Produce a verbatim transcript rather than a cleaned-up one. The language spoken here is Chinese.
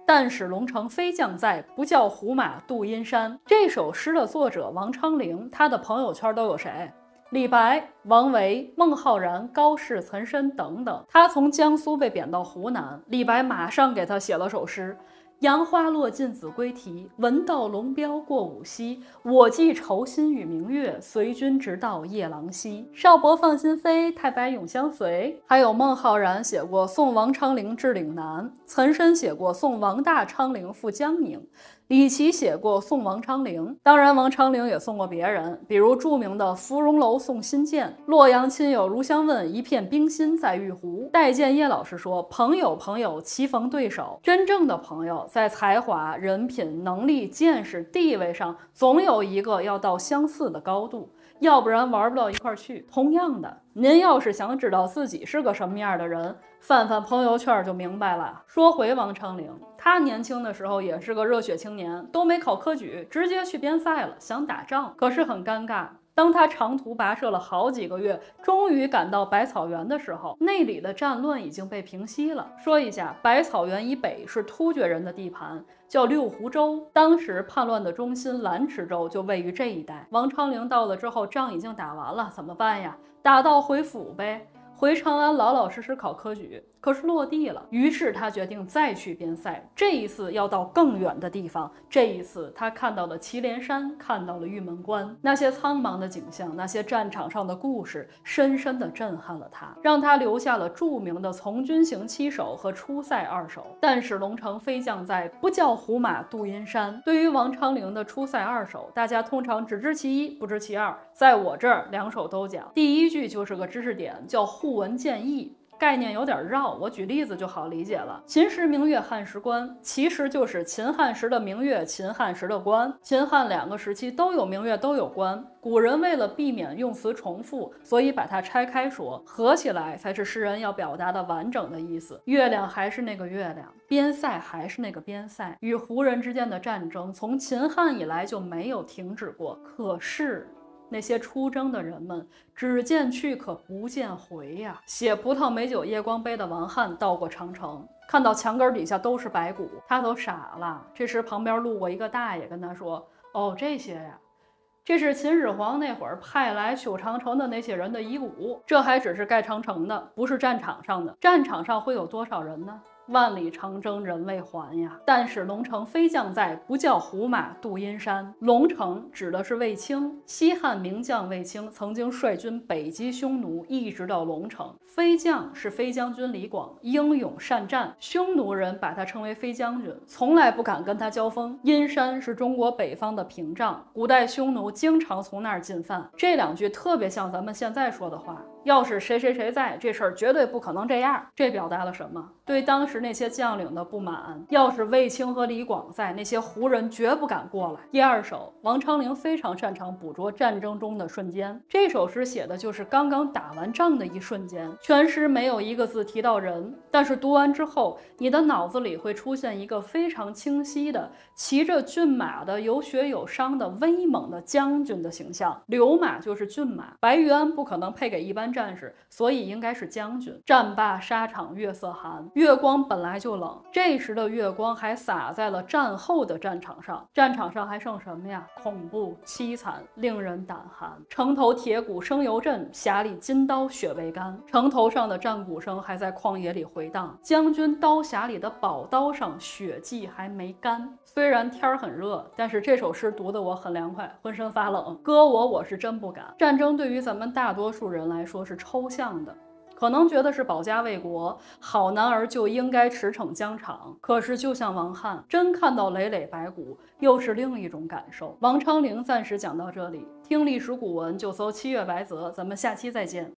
但使龙城飞将在，不教胡马度阴山。这首诗的作者王昌龄，他的朋友圈都有谁？李白、王维、孟浩然、高适、岑参等等。他从江苏被贬到湖南，李白马上给他写了首诗。杨花落尽子规啼，闻道龙标过五溪。我寄愁心与明月，随君直到夜郎西。少伯放心飞，太白永相随。还有孟浩然写过送王昌龄至岭南，岑参写过送王大昌龄赴江宁。李琦写过送王昌龄，当然王昌龄也送过别人，比如著名的芙蓉楼送辛渐，洛阳亲友如相问，一片冰心在玉壶。戴建业老师说，朋友朋友棋逢对手，真正的朋友在才华、人品、能力、见识、地位上，总有一个要到相似的高度，要不然玩不到一块去。同样的，您要是想知道自己是个什么样的人，翻翻朋友圈就明白了。说回王昌龄，他年轻的时候也是个热血青年，都没考科举，直接去边塞了，想打仗。可是很尴尬，当他长途跋涉了好几个月，终于赶到百草园的时候，那里的战乱已经被平息了。说一下，百草园以北是突厥人的地盘，叫六湖州。当时叛乱的中心兰池州就位于这一带。王昌龄到了之后，仗已经打完了，怎么办呀？打道回府呗。回长安老老实实考科举，可是落地了。于是他决定再去边塞，这一次要到更远的地方。这一次他看到了祁连山，看到了玉门关，那些苍茫的景象，那些战场上的故事，深深地震撼了他，让他留下了著名的从军行七首和出塞二首。但使龙城飞将在，不教胡马度阴山。对于王昌龄的出塞二首，大家通常只知其一，不知其二。在我这儿两首都讲。第一句就是个知识点，叫互文见义，概念有点绕，我举例子就好理解了。秦时明月汉时关，其实就是秦汉时的明月，秦汉时的关。秦汉两个时期都有明月，都有关。古人为了避免用词重复，所以把它拆开说，合起来才是诗人要表达的完整的意思。月亮还是那个月亮，边塞还是那个边塞，与胡人之间的战争从秦汉以来就没有停止过。可是那些出征的人们只见去可不见回呀。写葡萄美酒夜光杯的王翰到过长城，看到墙根底下都是白骨，他都傻了。这时旁边路过一个大爷，跟他说：“哦，这些呀，这是秦始皇那会儿派来修长城的那些人的遗骨。这还只是盖长城的，不是战场上的。战场上会有多少人呢？万里长征人未还呀！但使龙城飞将在，不教胡马度阴山。”龙城指的是卫青，西汉名将卫青曾经率军北击匈奴，一直到龙城。飞将是飞将军李广，英勇善战，匈奴人把他称为飞将军，从来不敢跟他交锋。阴山是中国北方的屏障，古代匈奴经常从那儿进犯。这两句特别像咱们现在说的话，要是谁谁谁在，这事儿绝对不可能这样。这表达了什么？对当时那些将领的不满。要是卫青和李广在，那些胡人绝不敢过来。第二首，王昌龄非常擅长捕捉战争中的瞬间。这首诗写的就是刚刚打完仗的一瞬间，全诗没有一个字提到人，但是读完之后，你的脑子里会出现一个非常清晰的骑着骏马的有血有伤的威猛的将军的形象。流马就是骏马，白玉安不可能配给一般战士，所以应该是将军。战罢沙场月色寒，月光本来就冷，这时的月光还洒在了战后的战场上。战场上还剩什么呀？恐怖、凄惨，令人胆寒。城头铁骨声犹震，匣里金刀血未干。城头上的战鼓声还在旷野里回荡，将军刀匣里的宝刀上血迹还没干。虽然天儿很热，但是这首诗读得我很凉快，浑身发冷。搁我我是真不敢。战争对于咱们大多数人来说是抽象的，可能觉得是保家卫国，好男儿就应该驰骋疆场。可是就像王翰，真看到累累白骨，又是另一种感受。王昌龄暂时讲到这里，听历史古文就搜七月白泽，咱们下期再见。